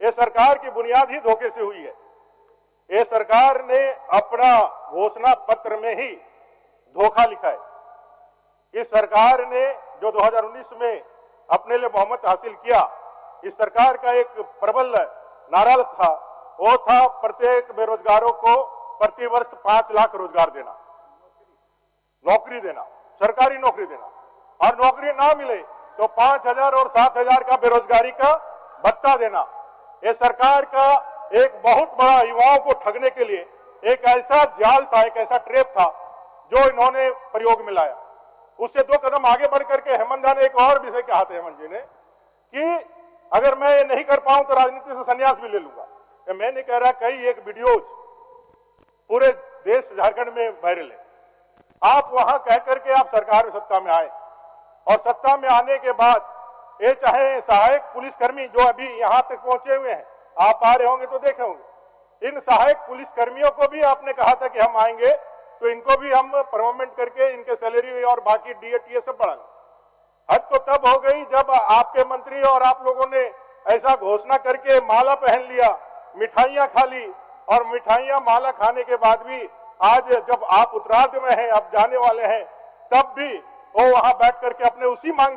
ये सरकार की बुनियाद ही धोखे से हुई है। ये सरकार ने अपना घोषणा पत्र में ही धोखा लिखा है। इस सरकार ने जो 2019 में अपने लिए बहुमत हासिल किया, इस सरकार का एक प्रबल नारा था, वो था प्रत्येक बेरोजगारों को प्रति वर्ष 5 लाख रोजगार देना, नौकरी देना, सरकारी नौकरी देना, और नौकरी ना मिले तो 5,000 और 7,000 का बेरोजगारी का भत्ता देना। ये सरकार का एक बहुत बड़ा युवाओं को ठगने के लिए एक ऐसा जाल था, एक ऐसा ट्रैप था जो इन्होंने प्रयोग में लाया। उससे 2 कदम आगे बढ़ करके हेमंत ने एक और विषय कहा था, हेमंत जी ने, कि अगर मैं ये नहीं कर पाऊं तो राजनीति से संन्यास भी ले लूंगा। मैं नहीं कह रहा, कई एक वीडियोज पूरे देश झारखंड में वायरल है। आप वहां कह करके आप सरकार में सत्ता में आए, और सत्ता में आने के बाद ये चाहे सहायक पुलिसकर्मी जो अभी यहां तक पहुंचे हुए हैं, आप आ रहे होंगे तो देखे होंगे, इन सहायक पुलिसकर्मियों को भी आपने कहा था कि हम आएंगे तो इनको भी हम परमानेंट करके इनके सैलरी और बाकी डीए सब बढ़ाएंगे। हद तो तब हो गई जब आपके मंत्री और आप लोगों ने ऐसा घोषणा करके माला पहन लिया, मिठाइयां खा ली, और मिठाइयां माला खाने के बाद भी आज जब आप उत्तरार्ध में हैं, आप जाने वाले हैं, तब भी वो वहां बैठ करके अपने उसी मांग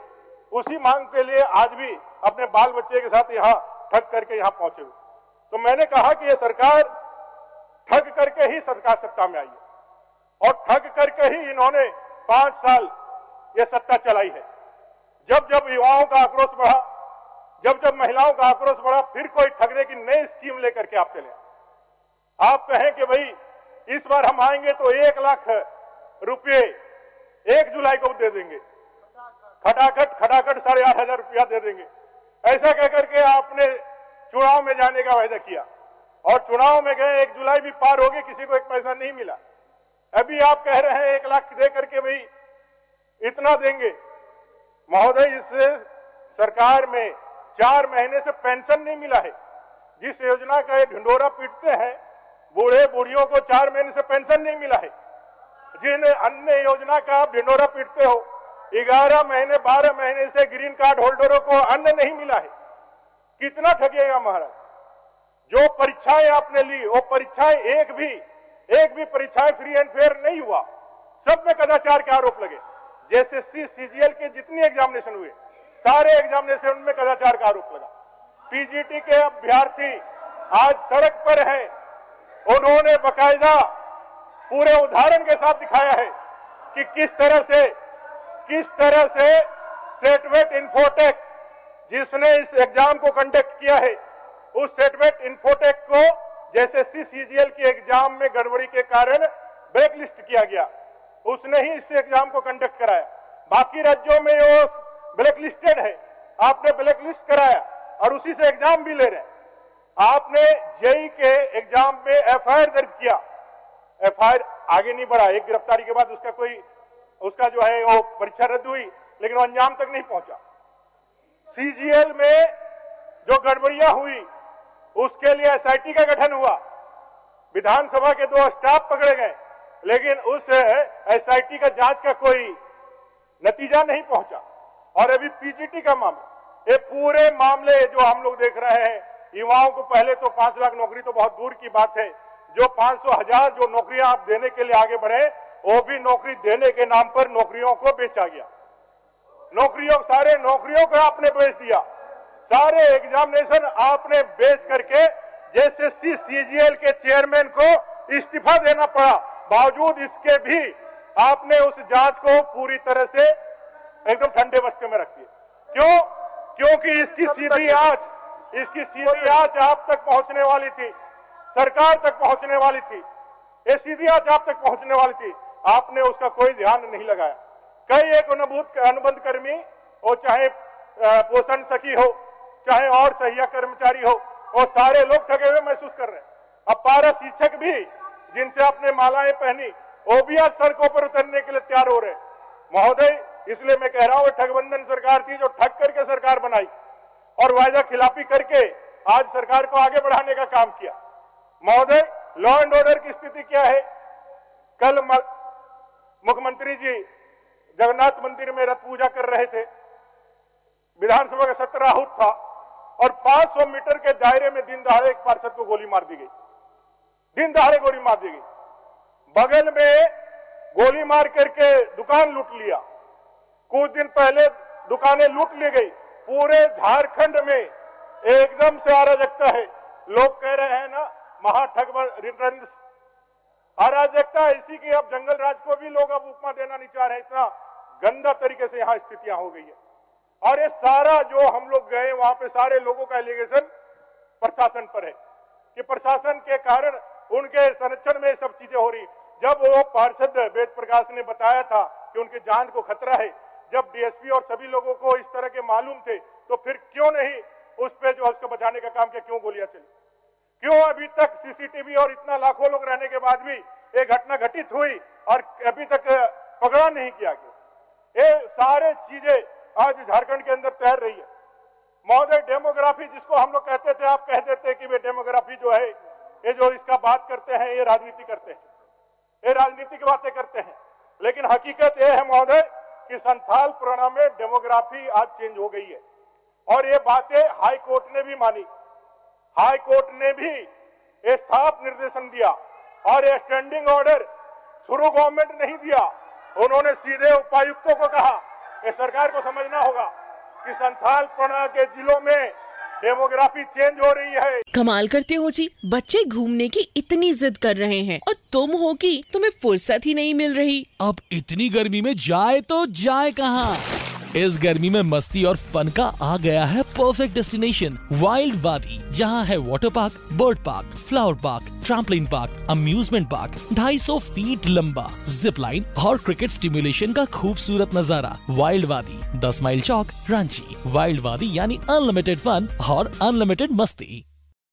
के लिए आज भी अपने बाल बच्चे के साथ यहाँ ठग करके यहाँ पहुंचे हुए। तो मैंने कहा कि ये सरकार ठग करके ही सरकार सत्ता में आई है, और ठग करके ही इन्होंने 5 साल ये सत्ता चलाई है। जब जब युवाओं का आक्रोश बढ़ा, जब जब महिलाओं का आक्रोश बढ़ा, फिर कोई ठगने की नई स्कीम लेकर के आप चले। आप कहें कि भाई इस बार हम आएंगे तो 1 लाख रुपये 1 जुलाई को दे देंगे, खटाखट 8,500 रुपया दे देंगे, ऐसा कहकर के आपने चुनाव में जाने का वायदा किया, और चुनाव में गए, 1 जुलाई भी पार हो गई, किसी को 1 पैसा नहीं मिला। अभी आप कह रहे हैं 1 लाख दे करके भाई इतना देंगे। महोदय, इस सरकार में 4 महीने से पेंशन नहीं मिला है। जिस योजना का ये ढिंडोरा पीटते हैं, बूढ़े बूढ़ियों को 4 महीने से पेंशन नहीं मिला है। जिन अन्य योजना का आप ढिंडोरा पीटते हो, 11 महीने 12 महीने से ग्रीन कार्ड होल्डरों को अन्न नहीं मिला है। कितना ठगिएगा महाराज। जो परीक्षाएं आपने ली, वो परीक्षाएं एक भी परीक्षाएं फ्री एंड फेयर नहीं हुआ, सब में कदाचार के आरोप लगे। जैसे सीजीएल के जितनी एग्जामिनेशन हुए, सारे एग्जामिनेशन में कदाचार का आरोप लगा। पीजीटी के अभ्यर्थी आज सड़क पर हैं, उन्होंने बकायदा पूरे उदाहरण के साथ दिखाया है कि किस तरह से सेटवेट इन्फोटेक जिसने इस एग्जाम को कंडक्ट किया है, उस सेटवेट इन्फोटेक को जैसे सीजीएल की एग्जाम में गड़बड़ी के कारण ब्लैक लिस्ट किया गया, उसने ही इस एग्जाम को कंडक्ट कराया। बाकी राज्यों में वो ब्लैक लिस्टेड है, आपने ब्लैक लिस्ट कराया और उसी से एग्जाम भी ले रहे हैं। आपने जेई के एग्जाम में एफआईआर दर्ज किया, एफआईआर आगे नहीं बढ़ा। एक गिरफ्तारी के बाद उसका जो है वो परीक्षा रद्द हुई, लेकिन वो अंजाम तक नहीं पहुंचा। सीजीएल में जो गड़बड़ियां हुई, उसके लिए एसआईटी का गठन हुआ, विधानसभा के 2 स्टाफ पकड़े गए, लेकिन उस एसआईटी का जांच का कोई नतीजा नहीं पहुंचा। और अभी पीजीटी का मामला, ये पूरे मामले जो हम लोग देख रहे हैं, युवाओं को पहले तो 5 लाख नौकरी तो बहुत दूर की बात है, जो 500,000 जो नौकरियां आप देने के लिए आगे बढ़े, वो भी नौकरी देने के नाम पर नौकरियों को बेचा गया। सारे नौकरियों को आपने बेच दिया, सारे एग्जामिनेशन आपने बेच करके जैसे सीजीएल के चेयरमैन को इस्तीफा देना पड़ा, बावजूद इसके भी आपने उस जांच को पूरी तरह से एकदम ठंडे बस्ते में रख दिया। क्यों? क्योंकि इसकी सीधी आंच आप तक पहुंचने वाली थी, सरकार तक पहुंचने वाली थी, ये सीधी आंच आप तक पहुंचने वाली थी, आपने उसका कोई ध्यान नहीं लगाया। कई एक अनुबंध कर्मी, वो चाहे पोषण सखी हो, चाहे और सहिया कर्मचारी हो, वो सारे लोग ठगे हुए महसूस कर रहे हैं। अब पारा शिक्षक भी, जिनसे आपने मालाएं पहनी, वो भी आज सड़कों पर उतरने के लिए तैयार हो रहे। महोदय, इसलिए मैं कह रहा हूं, ठगबंधन सरकार थी जो ठग करके सरकार बनाई और वायदा खिलाफी करके आज सरकार को आगे बढ़ाने का काम किया। महोदय, लॉ एंड ऑर्डर की स्थिति क्या है? कल मुख्यमंत्री जी जगन्नाथ मंदिर में रथ पूजा कर रहे थे, विधानसभा का सत्र आहूत था और 500 मीटर के दायरे में दिन दहाड़े एक पार्षद को गोली मार दी गई, दिन दहाड़े गोली मार दी गई। बगल में गोली मार करके दुकान लूट लिया। कुछ दिन पहले दुकानें लूट ली गई। पूरे झारखंड में एकदम से अराजकता है। लोग कह रहे हैं ना महाठग रिटर्न, अराजकता ऐसी कि अब जंगल राज को भी लोग अब उपमा देना नहीं चाह रहे। इतना गंदा तरीके से यहाँ स्थितियां हो गई है। और ये सारा जो हम लोग गए वहां पे सारे लोगों का एलिगेशन प्रशासन पर है कि प्रशासन के कारण उनके संरक्षण में सब चीजें हो रही। जब वो पार्षद वेद प्रकाश ने बताया था कि उनकी जान को खतरा है, जब डीएसपी और सभी लोगों को इस तरह के मालूम थे, तो फिर क्यों नहीं उस पे जो उसको बचाने का काम किया, क्यों गोलियां चली, क्यों अभी तक सीसीटीवी और इतना लाखों लोग रहने के बाद भी ये घटना घटित हुई और अभी तक पकड़ा नहीं किया गया। ये सारे चीजें आज झारखंड के अंदर तैर रही है। महोदय, डेमोग्राफी जिसको हम लोग कहते थे, आप कह देते कि वे डेमोग्राफी जो है, ये जो इसका बात करते हैं, ये राजनीति करते हैं, ये राजनीति की बातें करते हैं। लेकिन हकीकत ये है महोदय कि संथाल पुराना में डेमोग्राफी आज चेंज हो गई है और ये बातें हाई कोर्ट ने भी मानी। हाई कोर्ट ने भी एक साफ निर्देशन दिया और ये स्टैंडिंग ऑर्डर शुरू गवर्नमेंट नहीं दिया, उन्होंने सीधे उपायुक्तों को कहा। ये सरकार को समझना होगा कि संथाल पुराना के जिलों में डेमोग्राफी चेंज हो रही है। कमाल करते हो जी, बच्चे घूमने की इतनी जिद कर रहे हैं और तुम हो कि तुम्हें फुर्सत ही नहीं मिल रही। अब इतनी गर्मी में जाए तो जाए कहाँ? इस गर्मी में मस्ती और फन का आ गया है परफेक्ट डेस्टिनेशन, वाइल्ड वादी, जहाँ है water park, bird park, flower park, trampoline park, amusement park, 250 feet लंबा, जिप लाइन और क्रिकेट स्टिमुलेशन का खूबसूरत नजारा। वाइल्ड वादी, 10 माइल चौक, रांची। वाइल्ड वादी यानी अनलिमिटेड फन और अनलिमिटेड मस्ती।